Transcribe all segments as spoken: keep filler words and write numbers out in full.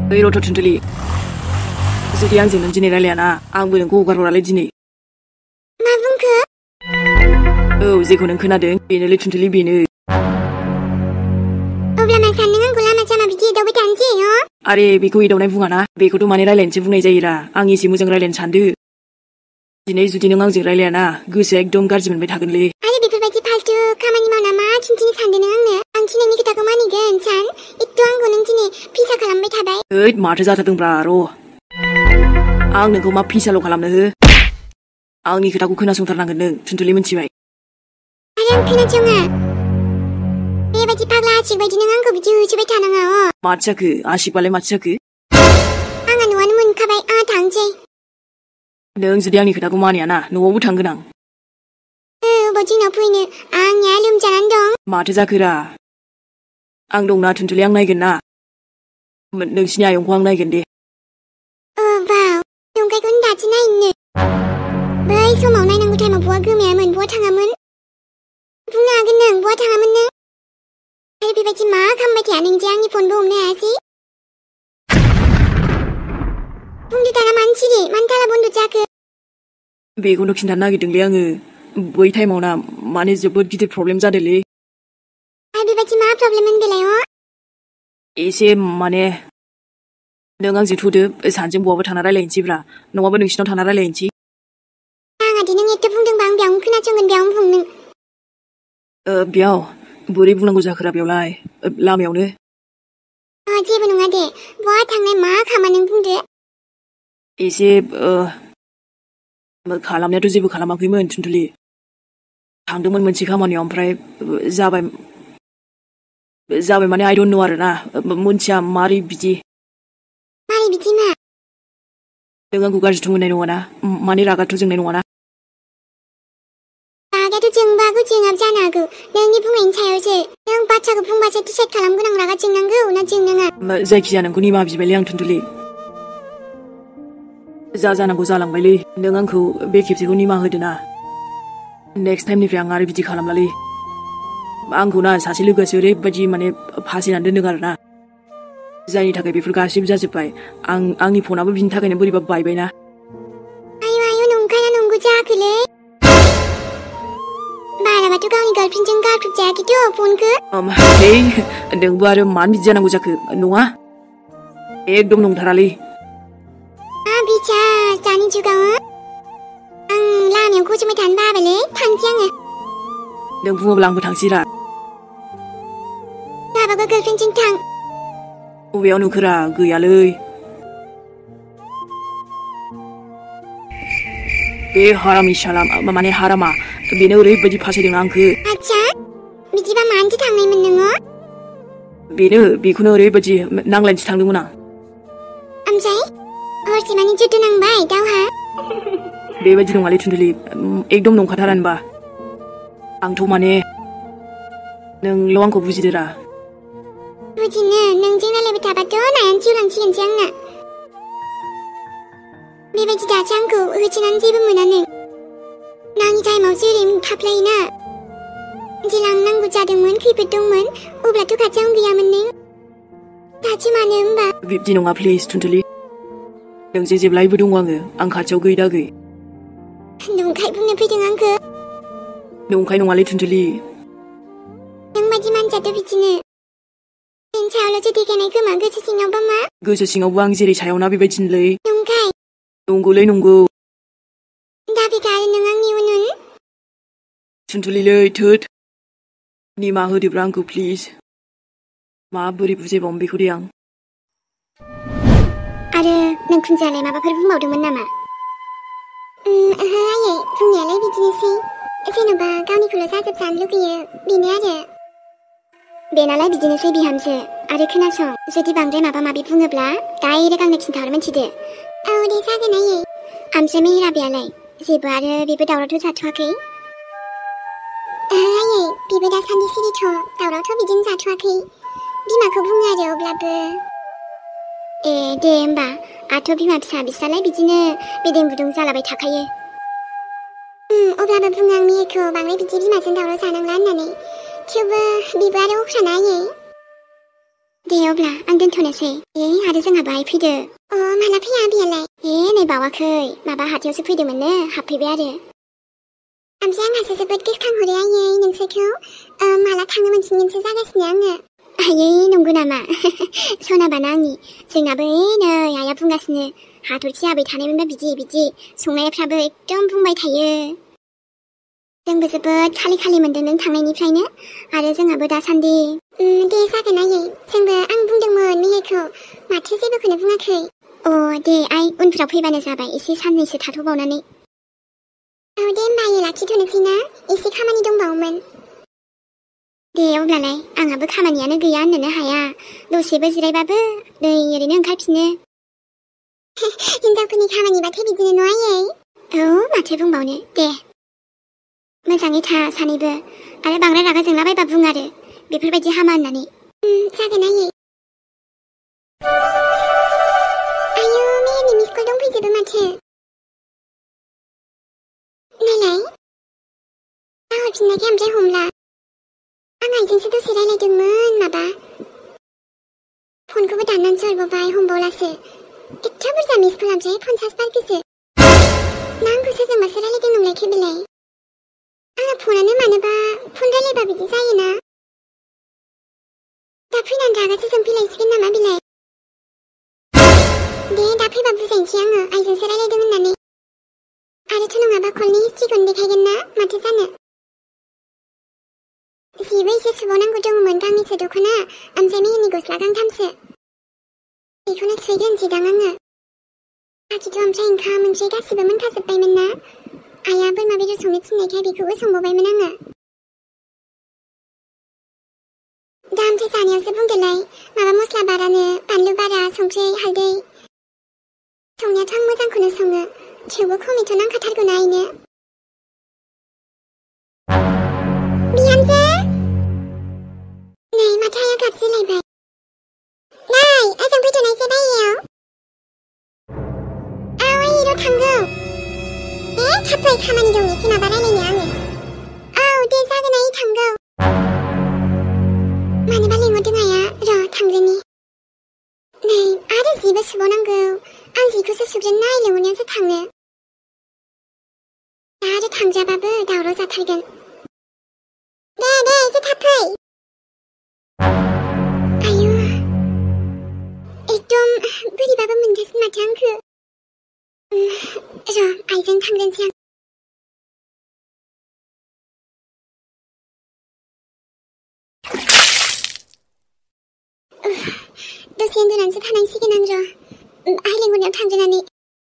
ओइ रथ' थुनथुलि जुदि आंजों नों दिनै रायलायाना आंबो नोंखौ हगारहरालै दिनै मा बुंखो औ जेखौ नों खोनादों बेनोलै थुनथुलि बेनो अब्ला मा सानदों आंखौ लामा सामा बिदि एदावबाय थानोसै हो आरे बेखौ एदावनाय बुङाना बेखौथ' माने रायलायनोसो बुंनाय जायोरा आं एसे मोजां रायलायनो सानदो दिनै जुदि नों आंजों रायलायाना गोसोआ एकदम गाज्रि मोनबाय थागोनलै आरे बेफोरबायदि फालतु खामानि मावना मा खिन्थिनो सानदों नों आंनो आं थिनायनि खोथाखौ मानिगोन सान एथ' आंखौ नों दिनै फिसा खालामबाय थाबाय ओइ माथो जाथारदोंब्रा र' आं नोंखौ मा फिसाल' खालामनो हो आंनि खोथाखौ खोनासंथारनांगोन नों थुनथुलि मिथिबाय आरे आं खोनासङा बेबायदि फाग्ला आशिक बायदि नों आंखौ बिदि होसोबाय थानाङा अ माथो जाखो आशिकबालाय माथो जाखो आंहा न'आनो मोनखाबाय आंहा थांसै नों जुदि आंनि खोथाखौ मानियाना न'आवबो थांगोन आं ओ अबाव जोंनाव फैनो आंनिया लोमजानानै दं माथो जाखोरा आं दंना थुनथुलि आं नायगोन ना नोंसिनि आयंखौ आं नायगोन दे अ बाव नंखायखौनो दासो नायनो बै समाव नायनांगौ टाइमाव बहा गोमायामोन बहा थाङामोन बुंनो हागोन नों बहा थाङामोन नों आरो बेबायदि मा खालामबाय थाया नों जे आंनि फनबो हमनो हायासै बुंदो दाना मानो सिरि मानो थाला बन्द जाखो बेखौनो खिन्थानो नागिरदोंलै आङो बै टाइमाव ना माने जोबोद गिदिर प्रब्लेम जादोंलै आरो बेबायदि मा प्रब्लेममोन बेलाय अ एसे माने नों आंजों थुदो सानैजों बहाबा थाना रायलायनोसैब्रा नङाबा नोंसिनाव थाना रायलायनोसै आंहादि नों एथ' बुंदोंबा आं बेयावनो खोनासंगोन बेयावनो बुं नों ओ बेयाव बोरै बुंनांगौ जाखोरा बेयावलाय लामायावनो अ जेबो नङा दे बहा थांनाय मा खामा नों बुंदो एसे ओ खालामनायाथ' जेबो खालामाखैमोन थुनथुलि थांदोंमोन मोनसे खामानियाव ओमफ्राय जाबाय जाबाय माने आइ डन्ट नो आरोना मोनथिया मारै बिदि मारै बिदि मा नों आंखौ गाज्रिथ' मोननाय नङाना माने रागाथ' जोंनाय नङाना रागाथ' जोंबाबो जोङाबो जानो हागौ नोंनि बुंनायनि सायावसो नों बाथ्राखौ बुंबासो डिसाइड खालामगोन आं रागा जोंनांगौ ना जोंनाङा जायखिजाया नोंखौ निमाहा बिबायलै आं थुनथुलि जा जानांगौ जालांबायलै नों आंखौ बे खेबसेखौ निमाहा होदो ना नेक्स्ट टाइमनिफ्राय आं आरो बिदि खालामलालै आंखौ ना सासे लोगोआसो ओरैबायदि माने फासायनानै दोनदों आरोना जायनि थाखाय बेफोर गासिबो जाजोब्बाय आं आंनि फनाबो बिनि थाखायनो बोरैबा बायबायना आयु आयु नंखायना नंगौ जायाखैलै बाराबाथ' गावनि गार्लफ्रेन्डजों गारख्रुबजायाखैथ' फनखौ हे नोंबो आरो मानो बिदि जानांगौ जाखो नङा एकदम नंथारालै मा बिसास दानि जुगाव आं लामायाव गसंबाय थानो बाबायलै थांसै आङो नों बुङोब्ला आंबो थांसैरा गाबाबा गार्लफ्रेन्डजों थां बबेयाव नुखोरा गैयालै बे हारामि शाला माने हारामा बेनो ओरैबायदि फासायदों आंखौ आच्छा बिदिबा मानोथो थांनायमोन नोङो बेनो बेखौनो ओरैबायदि नांलायनोसो थांदोंमोन आं ओमफ्राय हरसेमानि जुद्ध नांबाय दावहा बेबायदि नङालै थुनथुलि एकदम नंखाथारानोबा आंथ' माने नोंल' आंखौ बुजिदोरा बुजिनो नोंजों रायलायबाय थाबाथ' नायानो जिउलांसिगोनसो आंना बेबायदि दासो आंखौ होसोनानै जेबो मोना नों नाङि टाइमावसो ओरै थाफ्लायोना जेला आं नांगौ जादोंमोन खैफोद दंमोन अब्लाथ' खाथियावनो गैयामोन नों दासो मानो होमबा बिब्दि नङा प्लिज थुनथुलि नोंजों जेब्लायबो दङ आङो आं खाथियाव गै दा गै नंखाय बुंनो फैदों आंखौ नंखाय नङालै थुनथुलि नों बायदि मानसियाथ' बिदिनो नों सायावल'सो देखायनाय खोमा गोसो सिङावबा मा गोसो सिङावबो आं जेरै सायाव ना बेबायदिनोलै नंखाय नंगौलै नंगौ दाबिखा आरो नों आंनि उन उन थुनथुलिलै थोद निमाहा होदोब्रा आंखौ प्लिज माबोरै बुजायबावनो बेखौ दे आं आरो नों खुनजायालाय माबाफोर बुंबावदोंमोन नामा ओहो आयै बुंनायालाय बिदिनोसै जेन'बा गावनिखौल' जाजोबजानो लुगैयो बेनो आरो बेनालाय बिदिनोसै बिहामजो आरो खोनासं जुदि बांद्राय माबा माबि बुङोब्ला डाइरेक्ट आंनो खिन्थाहर मिथिदो औ दे जागोन आयै ओमफ्राय मेहेराबियालाय जेबो आरो बेबो दावरावथ' जाथ'वाखै ओहो आयै बेबो दासान्दि सिरिथ' दावरावथ' बिदिनो जाथ'वाखै बिमाखौ बुङो आरो अब्लाबो ए दे होमबा आथ' बिमा फिसा बिस्रालाय बिदिनो बेदें बुदुं जालाबाय थाखायो अब्लाबो बुङो आं मेहेरखौ बांद्राय बिदि बिमाजों दावराव जानांला होननानै थेवबो बेबो आरो अख्राना आयै दे अब्ला आं दोनथ'नोसै ए आरो जोंहा बाहाय फैदो अ माला फैया बेयालाय ए नै बावाखै माबा हाथायावसो फैदोंमोननो हाबफैबाय आरो ओमफ्राय आंहासो जोबोद गोसोखांहरो आयै नोंसोरखौ माला थांनो मोनफिनगोनसो जागासिनो आङो आयै नंगौ नामा सनाबाना आंनि जोंनाबो नै आइया बुंगासिनो हाथरखि आबै थानायमोनबा बिदि बिदि संनायफ्राबो एकदम बुंबाय थायो जोंबो जोबोद खालि खालि मोनदों नों थांनायनिफ्रायनो आरो जोंहाबो दासान्दि दे जागोन आयै जोंबो आं बुंदोंमोन मेहेरखौ माथो जेबोखौनो बुङाखै अ दे आइ उनफ्राव फैबानो जाबाय एसे साननैसो थाथ'बावनानै औ दे होमबा आयै लाखिथ'नोसै ना एसे खामानि दंबावोमोन दे अब्लालाय आंहाबो खामानियानो गैया होननोनो हाया दसेबो जिरायबाबो नै ओरैनो ओंखारफिनो हिनजावफोरनि खामानिबाथाय बिदिनो न' आयै औ माथो बुंबावनो दे मोजाङै था सानैबो आरो बांद्राय रागा जोंलाबायबा बुं आरो बेफोरबायदि हामा होननानै जागोन आयै आयौ मेहेरनि मिस कल दंफैजोबो माथो नालाय हरफिननायखाय ओमफ्राय हमला आं आइजोंसो दसे रायलायदोंमोन माबा फनखौबो दाननानैसो हरबावबाय हमबावलासो एथ' बुरजा मिस कल ओमफ्राय पन्सास बारखौसो मा आंखौ सोरजोंबासो रायलायदों नंलायखो बेलाय आंना फनानो मानोबा फन रायलायबा बिदि जायोना दा फैनानै रागासो जोंफैलायसिगोन नामा बेलाय दे दा फैबा बुजायनोसै आङो आइजोंसो रायलायदों होननानै आरोथ' नङाबा कलनि हिस्ट्रिखौनो देखायगोन ना माथो जानो जिबो एसे सुबावनांगौ दङमोन गांनैसो दख'ना ओमफ्राय मेहेरनि गस्ला गांथामसो बेखौनो सुहैग्रोनोसैदां आङो बाखिथ' ओमफ्राय ओंखाम ओंख्रि गासिबो मोनखाजोब्बायमोन ना आइया बोरमा बेदर संनो थिननायखाय बेखौबो संबावबायमोन आङो दा ओमफ्राय जानायावसो बुंदोलाय माबा मस्ला बारानो बानलु बारा संख्रि हालदै संनायाथ' आं मोजांखौनो सङो थेवबो खमैथ' नांखाथारगौना आइनो बिहामजो नै माथो आइया गाबज्रिलायबाय नै ओजों फैथ'नायसै बायह्रायाव औ आयै र' थांगौ ए थाब फै खामानि दं एसे माबा रायलायनो आङो औ दे जागोन आयै थांगौ मानोबा लिंहरदों आइया र' थांग्रोनि नै आरो जिबो सुबावनांगौ आं जिखौसो सुग्रोनो ना आइ लिंहरनायावसो थाङो दा आरो थांजाबाबो दावराव जाथारगोन दे दे एसे थाब फै आयु एकदम बोरैबाबो मोनगासिनो माथो आंखौ र' आइजों थांग्रोनोसै आं दसे उन्दुनानैसो थानांसिगोन आं र' आइ लिंहरनायाव थांग्रोनानै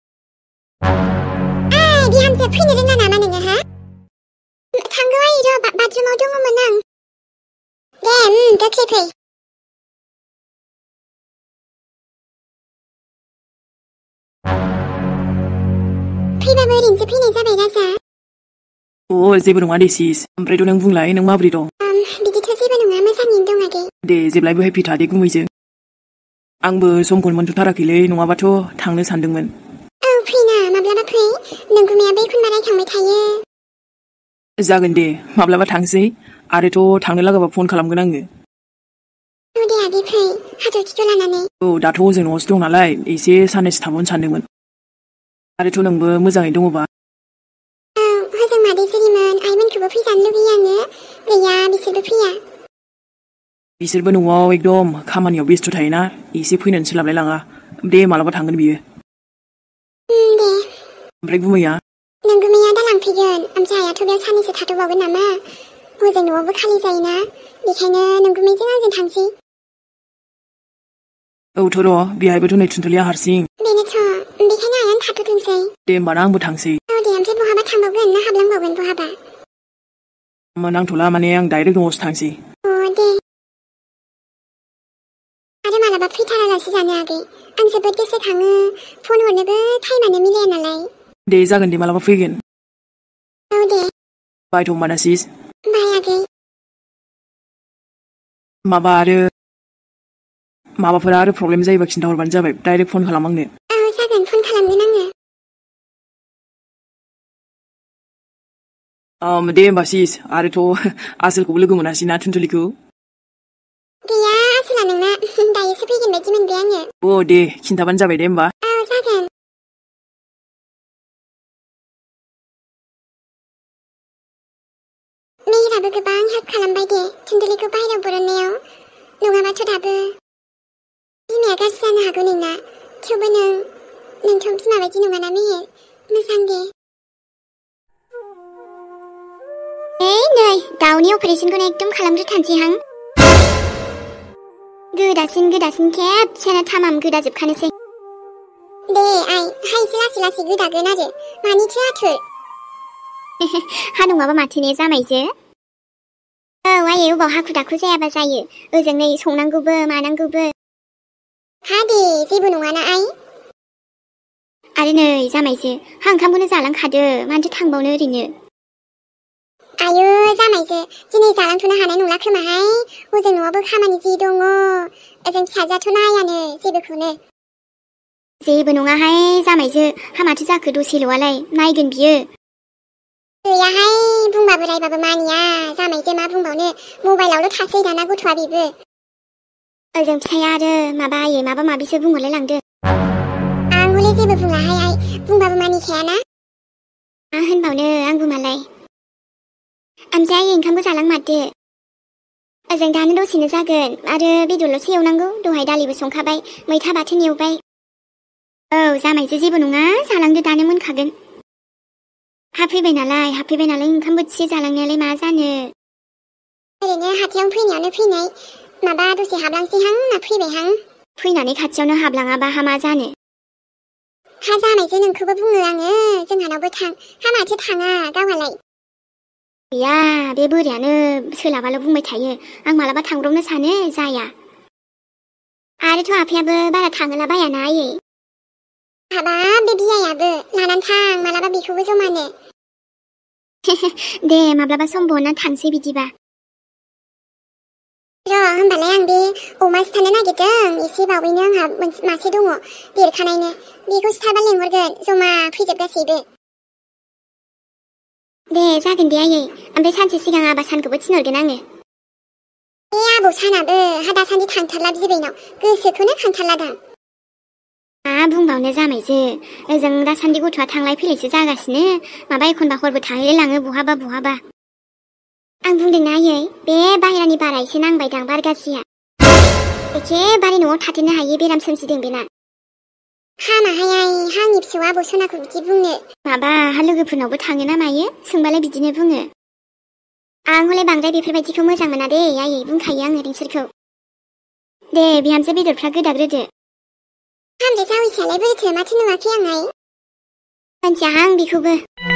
ओइ बिहामजो फैनो रोङा नामा नोङो हा थांगौ आयै र' बाथरुमाव दङमोन आं दे गोख्रै फै फैबाबो ओरैनोसो फैनाय जाबाय राजा अ जेबो नङा दे सिस ओमफ्रायथ' नों बुंलाय नों माबोरै दं बिदिथ' जेबो नङा मोजाङैनो दं आगै दे जेब्लायबो हेपि था दे गुमैजों आंबो समखौनो मोनथ'थाराखैलै नङाबाथ' थांनो सानदोंमोन औ फैना माब्लाबा फै नोंगुमैयाबो एखनबा रायखांबाय थायो जागोन दे माब्लाबा थांसै आरोथ' थांनो लागाबा फन खालामगोन आङो औ दे आगै फै हाथरखिखौ लानानै औ दाथ' ओजों न'आवसो दं नालाय एसे साननैसो थाबावनो सानदोंमोन आरोथ' नोंबो मोजाङै दङबा औ हजों मादै सिरिमोन आइमोनखौबो फैजानो लुगैयो आङो गैया बिसोरबो फैया बिसोरबो न'आव एकदम खामानियाव बेस्थ' थायोना एसे फैनोनो सोलाबलाय लाङा दे मालाबा थांगोन बियो दे ओमफ्राय गुमैया नोंगुमैया दा लांफैगोन ओमफ्राय आइयाथ' बेयाव साननैसो थाथ'बावगोन नामा हजों न'आवबो खालि जायोना बेखायनो नोंगुमैजों आंजों थांसै औथ' र' बेहायबोथ' नै थुनथुलिया हारसिं बेनोथ' बेखायनो आइयानो थाथ'थोंसै दे होमबाना आंबो थांसै औ दे ओमफ्राय बहाबा थांबावगोन ना हाबलांबावगोन बहाबा नांथ'ला माने आं डाइरेक्ट न'आवसो थांसै अ दे आरो मालाबा फैथारालासि जानो आगै आं जोबोद गोसोखाङो फन हरनोबो टाइमानो मिलाया नालाय दे जागोन दे मालाबा फैगोन औ दे बायथ' होमबाना सिस बाय आगै माबा आरो माबाफोर आरो प्रब्लेम जायोबा खिन्थाहरबानो जाबाय डाइरेक्ट फन खालाम आंनो औ जागोन फन खालामगोन आङो दे होमबा सिस आरोथ' आसोलखौबो लोगो मोनासै ना थुनथुलिखौ गैया आसोला खोला नोंना दायोसो फैगोन बायदि मोनबाय आङो अ दे खिन्थाबानो जाबाय दे होमबा औ जागोन मेहेराबो गोबां हेल्प खालामबाय दे थुन्दुलिखौ बाहेरायाव बरननायाव नङाबाथ' दाबो बिमाया गाज्रि जानो हागौ नोंना थेवबो नों नोंथ' बिमा बायदि नङाना मेहेर मोजां दे ओइ नै दाउनि अपारेसनखौनो एकदम खालामग्रोथारसैहां गोदासिन गोदासिन खेबसेनो थामाम गोदाजोबखानोसै दे आइ हा एसे लासै लासै गोदागोन आरो मानिथो आथुर हा नङाबा माथो ने जामायजो औ आयै अबाव हाखु दाखु जायाबा जायो ओजों नै संनांगौबो मानांगौबो हा दे जेबो नङाना आइ आरो नै जामायजो हा ओंखामखौनो जालांखादो मानोथो थांबावनो ओरैनो आयु जामायजो दिनै जालांथ'नो हानाय नंला खोमाहाय हजों न'आवबो खामानि जि दङ ओजों फिसाजोआथ' नायानो जेबोखौनो जेबो नङाहाय जामायजो हा माथो जाखो दसेल'आलाय नायगोन बियो गैयाहाय बुंबाबो रायबाबो मानिया जामायजो मा बुंबावनो मबाइलावल' थासै दाना गथ'आ बेबो ओजों फिसाया आरो माबा आयै माबा माबिसो बुंहरलाय लांदों आं हले जेबो बुङाहाय आइ बुंबाबो मानिखायाना मा होनबावनो आंबो मालाय ओमफ्राय ओंखामबो जालां माथो ओजों दानो दसेनो जागोन आरो बेदरल'सो एवनांगौ दहाय दालिबो संखाबाय मैथा बाथोन एवबाय औ जामायजो जेबो नङा जालांदो दानो मोनखागोन हाफैबाय नालाय हाफैबाय नालाय ओंखाम बोथिसे जालांनायालाय मा जानो ओरैनो हाथायावनो फैनायावनो फैनाय माबा दसे हाबलांसैहां होनना फैबायहां फैनानै खाथियावनो हाबलाङाबा हा मा जानो हा जामायजो नोंखौबो बुङो आङो जोंहानावबो थां हा माथो थाङा गावहालाय गैया बे बोरायानो सोलाबाल' बुंबाय थायो आं मालाबा थांब्रबनो सानो जाया आरोथ' आफायाबो बारा थाङोला बायाना आयै हाबाब बे बियायाबो लानानै थां मालाबा बेखौबो जमानो दे माब्लाबा सम बहनना थांसै बिदिबा र' होमबालाय आं बे अमा सिथारनो नागिरदों एसे बावैनो आंहा मासे दङ देरखानायनो बेखौ सिथारबा लेंहरगोन जमा फैजोब गासैबो दे जागोन दे आयै ओमफ्राय सानसे सिगां आबा सानखौबो थिनहरगोन आङो ए आबौ सानाबो हा दासान्दि थांथारला बिबैनाव गोसोखौनो खांथारला दां मा बुंबावनो जामायजो ओजों दासान्दि गथ'आ थांलाय फैलायसो जागासिनो माबा एखनबा हरबो थाहैलाय लाङो बहाबा बहाबा आं बुंदोंना आयै बे बाहेरानि बारा एसे नांबायदां बार गाज्रिया एखेबारे न'आव थाथेरनो हायै बेराम सोमजिदों बेना हामाहाय आइ आंनि फिसौआ आबौ सनाखौ बिदि बुंनो माबा हा लोगोफोरनावबो थाङो ना मायो सोंबालाय बिदिनो बुङो आं हले बांद्राय बेफोरबायदिखौ मोजां मोना दे आयै बुंखायो आङो नोंसोरखौ दे बिहामजो बेदरफ्रा गोदाग्रोदो हामदो जावैसोआलाय बोरैथो माथो नुवाखै आं आइ मोनथियाहां बेखौबो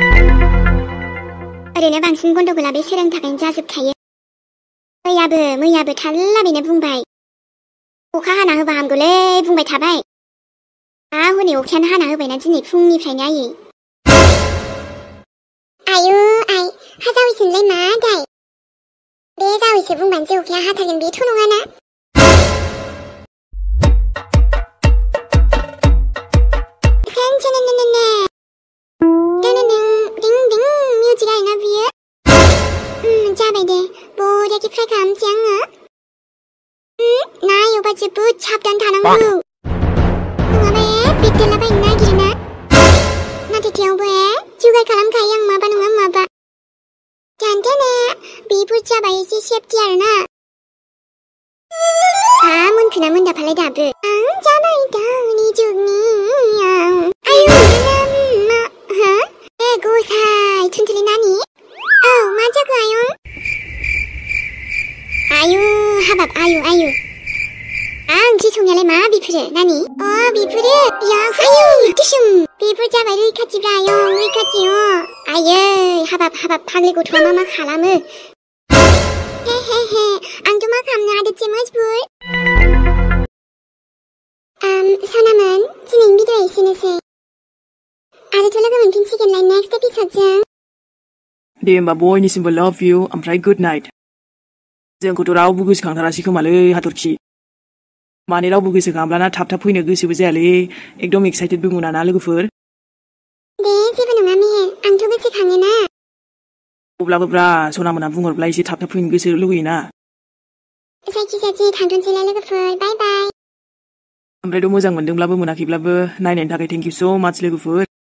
ओरैनो बांसिन गन्डगोला बे सोरांनि थाखायनो जाजोबखायो मैयाबो मैयाबो थारला बेनो बुंबाय अखा हाना होबा हामगौलै बुंबाय थाबाय मा हनै अखायानो हाना होबायना दिनै फुंनिफ्रायनो आयै आयु आइ हा जावैसोनलाय मा दाय बे जावैसो बुंबानो जे अखाया हाथारगोन बेथ' नङाना मिउजिक आरोना बियो जाबाय दे बरियाखि फ्राय खालामसै आङो ना एवबा जोबोद साबधान थानांगौ नङाबा बेरदेरलाबायनो नागिरोना नाथाय थेवबो जुगार खालामखायो आं माबा नङा माबा जानथाना बेफोर जाबाय एसे सेफटि आरोना हा मोनखोना मोनदाफालाय दाबो आं जाबाय दाउनि जुगनियाव आयु मा हा ए गसाय थुनथुलि नानि औ मा जाखो आयं आयु हाबाब आयु आयु आं ओंख्रि संनायालाय मा बेफोरो नानि अ बेफोरो या आयु दुसुम बेफोर जाबाय रैखाथिब्रा आयं रैखाथि अ आयै हाबाब हाबाब फाग्लि गथ'आ मा मा खालामो हे हे हे आंथ' मा खालामनो आदोथि मजबुर आम सनामोन दिनैनि भिडिअ'आ एसेनोसै आरोथ' लोगो मोनफिनसिगोनलाय नेक्स्ट एपिसडजों दे होमबा बयनिसिमबो लाभ इउ ओमफ्राय गुड नाइट जोंखौथ' रावबो गोसोखांथारासै खोमालै हाथरखि माने रावबो गोसोखाङाब्लाना थाब थाब फैनो गोसोबो जायालै एकदम एक्साइटेडबो मोनाना लोगोफोर दे जेबो नङा मेहेर आंथ' गोसोखाङोना अब्लाबो ब्रा सनामोना बुंहरब्ला एसे थाब थाब फैनो गोसो लुगैयोना जायखिजाया दिनै थांथ'नोसैलाय लोगोफोर बाय बाय ओमफ्रायथ' मोजां मोनदोंब्लाबो मोनाखैब्लाबो नायनायनि थाखाय थेंक इउ स' माच लोगोफोर